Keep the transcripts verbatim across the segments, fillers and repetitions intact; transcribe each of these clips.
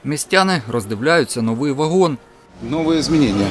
Містяни роздивляються новий вагон. Новые изменения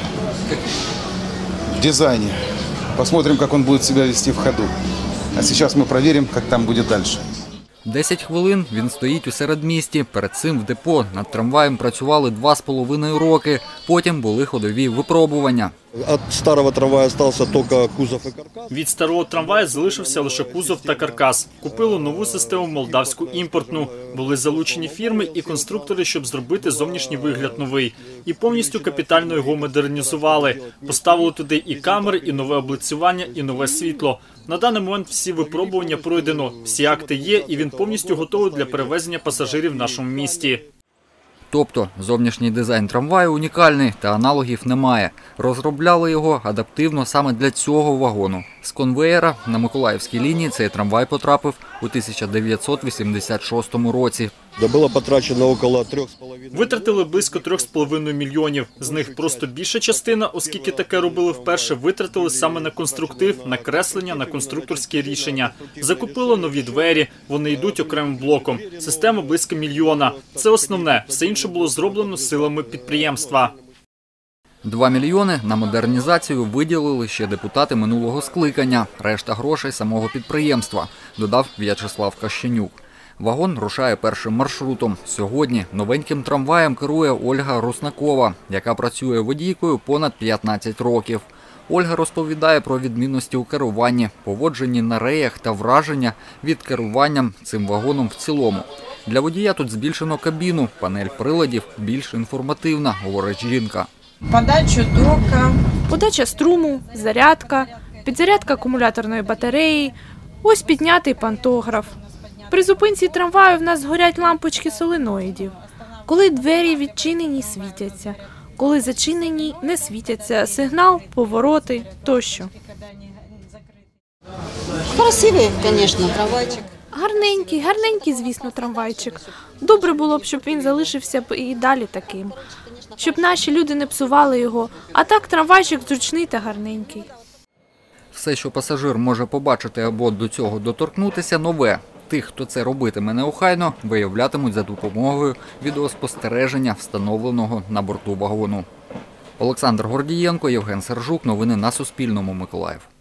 в дизайне. Посмотрим, как он будет себя вести в ходу. А сейчас мы проверим, как там будет дальше. Десять хвилин він стоїть у середмісті. Перед цим в депо над трамваєм працювали два з половиною роки. Потім були ходові випробування. Від старого трамвая залишився тільки кузов і каркас. Від старого трамвая залишився лише кузов та каркас. Купили нову систему молдавську імпортну. Були залучені фірми і конструктори, щоб зробити зовнішній вигляд новий. І повністю капітально його модернізували. Поставили туди і камери, і нове облицювання, і нове світло. На даний момент всі випробування пройдено, всі акти є, і він повністю готовий для перевезення пасажирів в нашому місті. Тобто зовнішній дизайн трамваю унікальний та аналогів немає. Розробляли його адаптивно саме для цього вагону. З конвеєра на Миколаївській лінії цей трамвай потрапив у тисяча дев'ятсот вісімдесят шостому році. Було потрачено около трьох з половиною. Витратили близько трьох з половиною мільйонів. З них просто більша частина, оскільки таке робили вперше, витратили саме на конструктив, на креслення, на конструкторські рішення. Закупили нові двері, вони йдуть окремим блоком. Система близько мільйона. Це основне. Все інше було зроблено силами підприємства. Два мільйони на модернізацію виділили ще депутати минулого скликання. Решта грошей самого підприємства, додав В'ячеслав Кащенюк. Вагон рушає першим маршрутом. Сьогодні новеньким трамваєм керує Ольга Руснакова, яка працює водійкою понад п'ятнадцять років. Ольга розповідає про відмінності у керуванні, поводженні на реях та враження від керування цим вагоном в цілому. Для водія тут збільшено кабіну, панель приладів більш інформативна, говорить жінка. Подача тока. Подача струму, зарядка, підзарядка акумуляторної батареї, ось піднятий пантограф. При зупинці трамваю в нас горять лампочки соленоїдів. Коли двері відчинені, світяться. Коли зачинені, не світяться. Сигнал, повороти тощо. Красивий, звісно, трамвайчик. Гарненький, гарненький, звісно, трамвайчик. Добре було б, щоб він залишився б і далі таким. Щоб наші люди не псували його. А так трамвайчик зручний та гарненький. Все, що пасажир може побачити або до цього доторкнутися, нове. Тих, хто це робитиме неохайно, виявлятимуть за допомогою відеоспостереження, встановленого на борту вагону. Олександр Гордієнко, Євген Сержук. Новини на Суспільному. Миколаїв.